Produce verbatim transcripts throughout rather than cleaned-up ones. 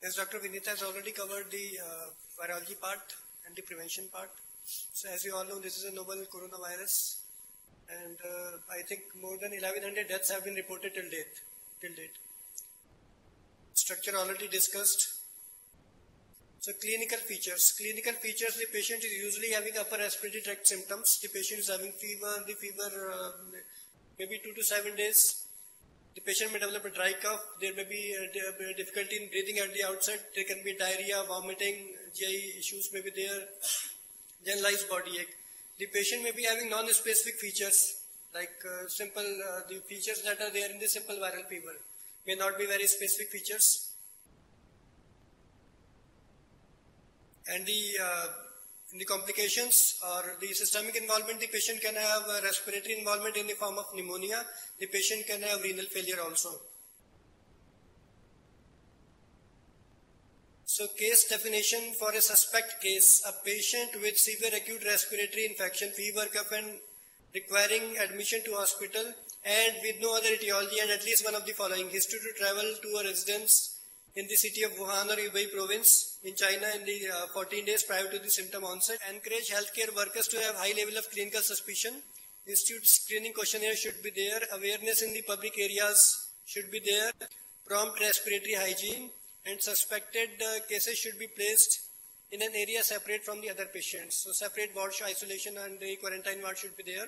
As Doctor Vinita has already covered the uh, virology part and the prevention part. So as you all know, this is a novel coronavirus, and uh, I think more than eleven hundred deaths have been reported till date. Till date. Structure already discussed. So clinical features. Clinical features, the patient is usually having upper respiratory tract symptoms. The patient is having fever, the fever uh, maybe two to seven days. The patient may develop a dry cough. There may be uh, difficulty in breathing at the outset. There can be diarrhea, vomiting, G I issues may be there, generalized body ache. The patient may be having non-specific features, like uh, simple, uh, the features that are there in the simple viral fever may not be very specific features. And the, uh, in the complications or the systemic involvement, the patient can have a respiratory involvement in the form of pneumonia. The patient can have renal failure also. So case definition for a suspect case: a patient with severe acute respiratory infection, fever, cough, and requiring admission to hospital, and with no other etiology and at least one of the following: history to travel to a residence in the city of Wuhan or Hubei province in China in the uh, fourteen days prior to the symptom onset. Encourage healthcare workers to have high level of clinical suspicion. Institute screening questionnaire should be there. Awareness in the public areas should be there. Prompt respiratory hygiene, and suspected uh, cases should be placed in an area separate from the other patients. So separate ward isolation and the quarantine ward should be there.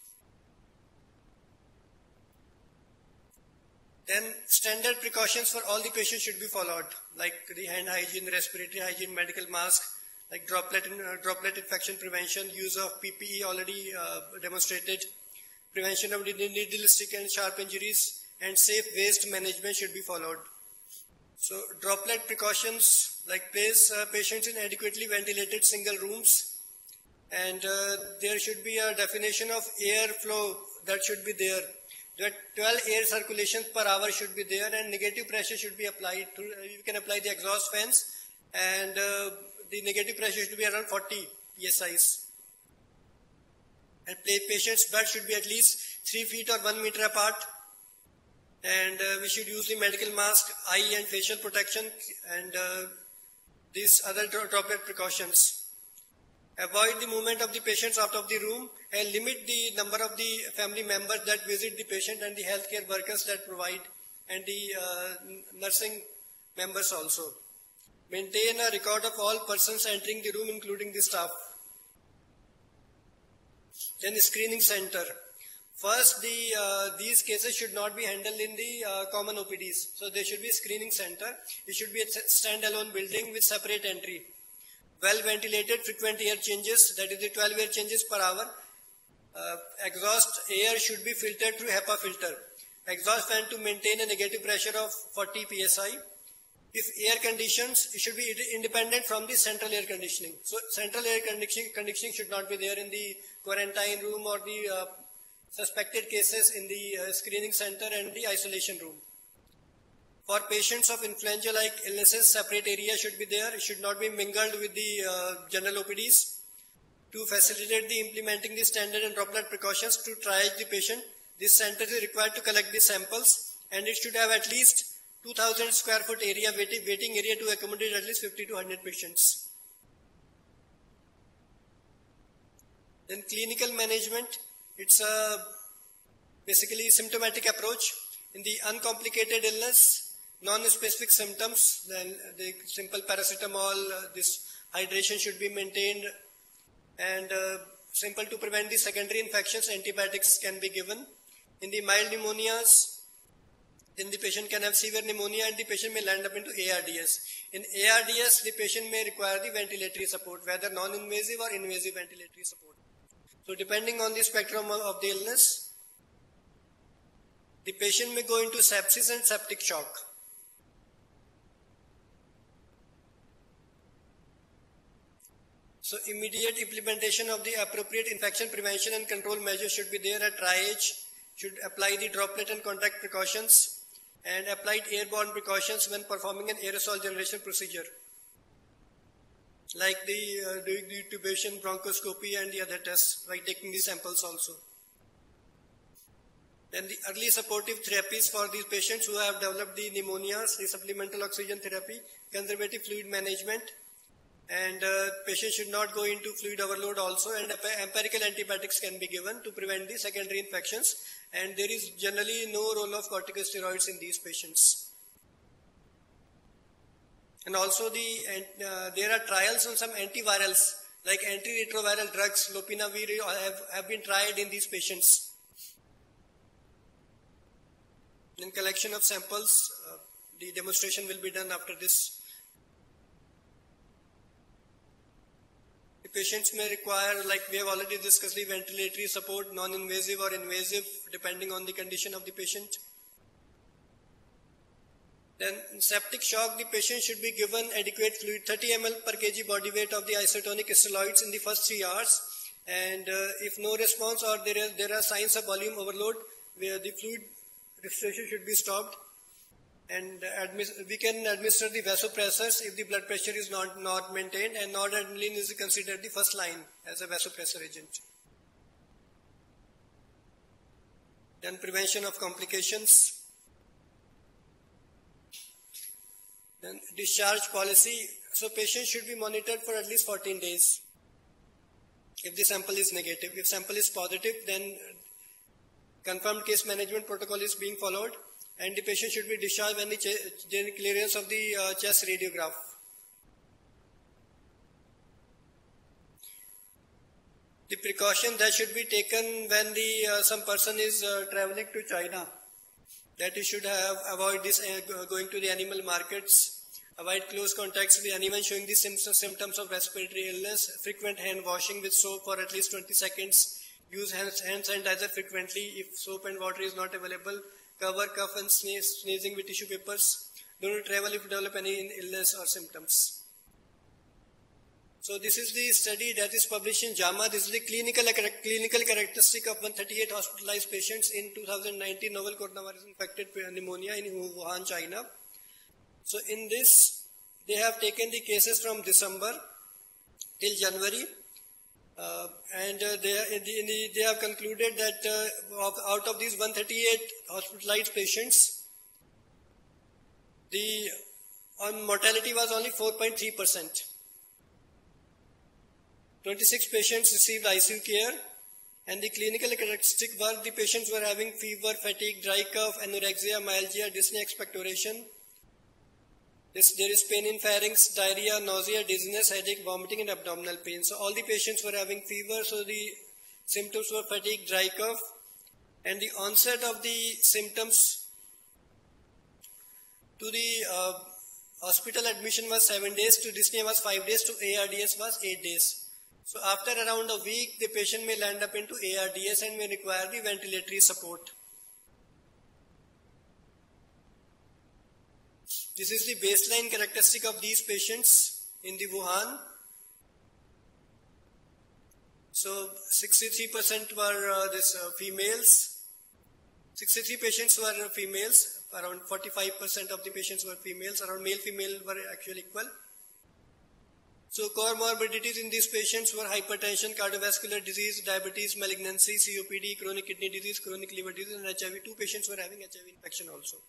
Then standard precautions for all the patients should be followed, like the hand hygiene, respiratory hygiene, medical mask, like droplet, uh, droplet infection prevention, use of P P E already uh, demonstrated, prevention of needle stick and sharp injuries, and safe waste management should be followed. So droplet precautions, like place uh, patients in adequately ventilated single rooms, and uh, there should be a definition of air flow that should be there. That twelve air circulations per hour should be there, and negative pressure should be applied. To, uh, you can apply the exhaust fans, and uh, the negative pressure should be around forty P S Is. And patient's bed should be at least three feet or one meter apart. And uh, we should use the medical mask, eye and facial protection, and uh, these other droplet precautions. Avoid the movement of the patients out of the room, and limit the number of the family members that visit the patient, and the healthcare workers that provide, and the uh, nursing members also. Maintain a record of all persons entering the room, including the staff. Then the screening center. First, the, uh, these cases should not be handled in the uh, common O P Ds. So there should be a screening center. It should be a standalone building with separate entry. Well ventilated, frequent air changes, that is the twelve air changes per hour. Uh, exhaust air should be filtered through HEPA filter. Exhaust fan to maintain a negative pressure of forty P S I. If air conditions, it should be independent from the central air conditioning. So central air conditioning, conditioning should not be there in the quarantine room or the uh, suspected cases in the uh, screening center and the isolation room. For patients of influenza-like illnesses, separate area should be there. It should not be mingled with the uh, general O P Ds. To facilitate the implementing the standard and droplet precautions to triage the patient, this center is required to collect the samples, and it should have at least two thousand square foot area, waiting, waiting area to accommodate at least fifty to one hundred patients. Then clinical management, it's a basically symptomatic approach. In the uncomplicated illness, non-specific symptoms, then the simple paracetamol, uh, this hydration should be maintained, and uh, simple to prevent the secondary infections, antibiotics can be given. In the mild pneumonias, then the patient can have severe pneumonia and the patient may land up into A R D S. In A R D S, the patient may require the ventilatory support, whether non-invasive or invasive ventilatory support. So depending on the spectrum of the illness, the patient may go into sepsis and septic shock. So immediate implementation of the appropriate infection prevention and control measures should be there. At triage, should apply the droplet and contact precautions, and applied airborne precautions when performing an aerosol generation procedure, like the uh, doing the intubation, bronchoscopy, and the other tests, like taking the samples also. Then the early supportive therapies for these patients who have developed the pneumonias, the supplemental oxygen therapy, conservative fluid management, and uh, patients should not go into fluid overload also, and empirical antibiotics can be given to prevent the secondary infections, and there is generally no role of corticosteroids in these patients. And also the, uh, there are trials on some antivirals like antiretroviral drugs, lopinavir have, have been tried in these patients. In collection of samples, uh, the demonstration will be done after this. The patients may require, like we have already discussed, the ventilatory support, non-invasive or invasive, depending on the condition of the patient. Then in septic shock, the patient should be given adequate fluid, thirty milliliters per kg body weight of the isotonic steroids in the first three hours. And uh, if no response or there are, there are signs of volume overload, where the fluid restriction should be stopped. And we can administer the vasopressors if the blood pressure is not, not maintained, and noradrenaline is considered the first line as a vasopressor agent. Then prevention of complications. Then discharge policy. So patients should be monitored for at least fourteen days if the sample is negative. If sample is positive, then confirmed case management protocol is being followed, and the patient should be discharged when the during clearance of the uh, chest radiograph. The precaution that should be taken when the uh, some person is uh, traveling to China, that he should have avoid this uh, going to the animal markets, avoid close contacts with anyone showing the symptoms of respiratory illness, frequent hand washing with soap for at least twenty seconds, use hand, hand sanitizer frequently if soap and water is not available, cover cough and sneeze, sneezing with tissue papers, do not travel if you develop any illness or symptoms. So this is the study that is published in JAMA. This is the clinical, clinical characteristic of one hundred thirty-eight hospitalized patients in two thousand nineteen novel coronavirus infected pneumonia in Wuhan, China. So in this, they have taken the cases from December till January, uh, and uh, they, in the, in the, they have concluded that uh, of, out of these one hundred thirty-eight hospitalized patients, the on mortality was only four point three percent. twenty-six patients received I C U care, and the clinical characteristic were the patients were having fever, fatigue, dry cough, anorexia, myalgia, dyspnea, expectoration. This, there is pain in pharynx, diarrhea, nausea, dizziness, headache, vomiting, and abdominal pain. So all the patients were having fever, so the symptoms were fatigue, dry cough, and the onset of the symptoms to the uh, hospital admission was seven days, to dyspnea was five days, to A R D S was eight days. So after around a week, the patient may land up into A R D S and may require the ventilatory support. This is the baseline characteristic of these patients in the Wuhan. So sixty-three percent were uh, this uh, females. sixty-three patients were uh, females. Around forty-five percent of the patients were females. Around male-female were actually equal. So comorbidities in these patients were hypertension, cardiovascular disease, diabetes, malignancy, C O P D, chronic kidney disease, chronic liver disease, and H I V. Two patients were having H I V infection also.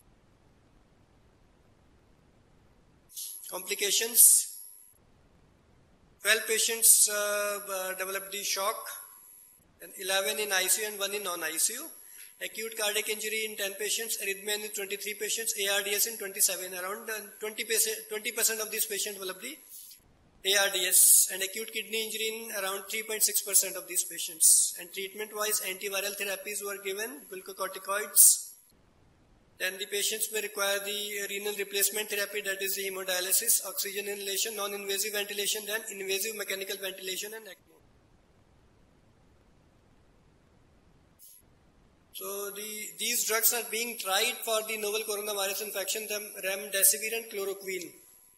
Complications. twelve patients uh, uh, developed the shock, and eleven in I C U and one in non-I C U. Acute cardiac injury in ten patients, arrhythmia in twenty-three patients, A R D S in twenty-seven. Around uh, twenty percent of these patients developed the A R D S, and acute kidney injury in around three point six percent of these patients. And treatment-wise, antiviral therapies were given, glucocorticoids. Then the patients may require the renal replacement therapy, that is the hemodialysis, oxygen inhalation, non-invasive ventilation, then invasive mechanical ventilation and ECMO. So the, these drugs are being tried for the novel coronavirus infection, the remdesivir and chloroquine.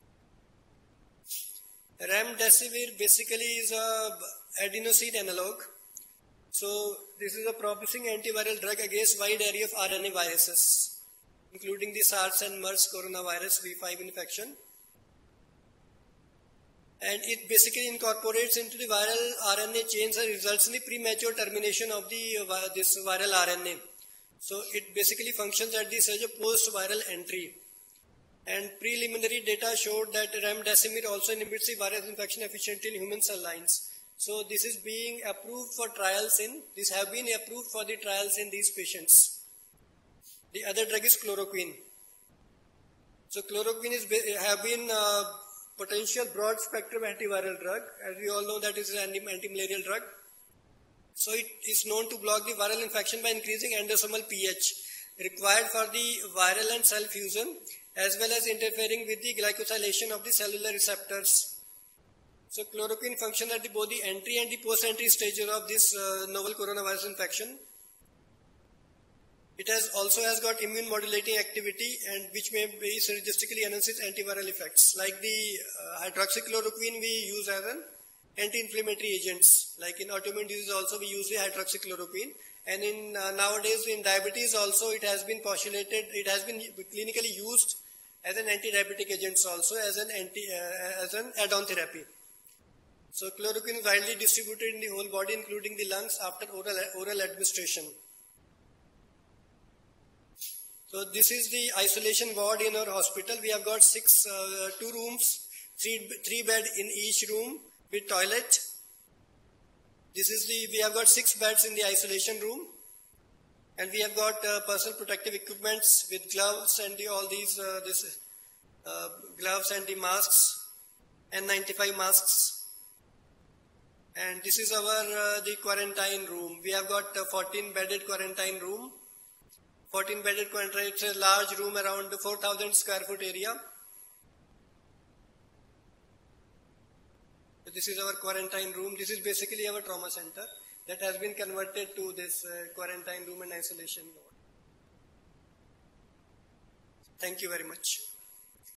Remdesivir basically is a adenosine analog. So this is a promising antiviral drug against wide array of R N A viruses, including the SARS and MERS coronavirus V five infection. And it basically incorporates into the viral R N A chains and results in the premature termination of the uh, this viral R N A. So it basically functions at this as a post-viral entry. And preliminary data showed that remdesivir also inhibits the virus infection efficiently in human cell lines. So this is being approved for trials in, this have been approved for the trials in these patients. The other drug is chloroquine. So chloroquine is have been uh, potential broad spectrum antiviral drug. As we all know, that is an anti-malarial drug. So it is known to block the viral infection by increasing endosomal pH required for the viral and cell fusion, as well as interfering with the glycosylation of the cellular receptors. So chloroquine functions at the, both the entry and the post-entry stages of this uh, novel coronavirus infection. It has also has got immune modulating activity, and which may be synergistically enhances antiviral effects. Like the uh, hydroxychloroquine we use as an anti-inflammatory agents. Like in autoimmune disease also we use the hydroxychloroquine. And in uh, nowadays in diabetes also it has been postulated, it has been clinically used as an anti-diabetic agents also, as an anti, uh, as an add-on therapy. So chloroquine is widely distributed in the whole body, including the lungs, after oral, oral administration. So this is the isolation ward in our hospital. We have got six, uh, two rooms, three, three bed in each room with toilet. This is the, we have got six beds in the isolation room, and we have got uh, personal protective equipments with gloves and the, all these, uh, this, uh, gloves and the masks, N ninety-five masks. And this is our, uh, the quarantine room. We have got a fourteen bedded quarantine room. fourteen bedded quarantine, it's a large room around four thousand square foot area. So this is our quarantine room. This is basically our trauma center that has been converted to this uh, quarantine room and isolation ward. Thank you very much.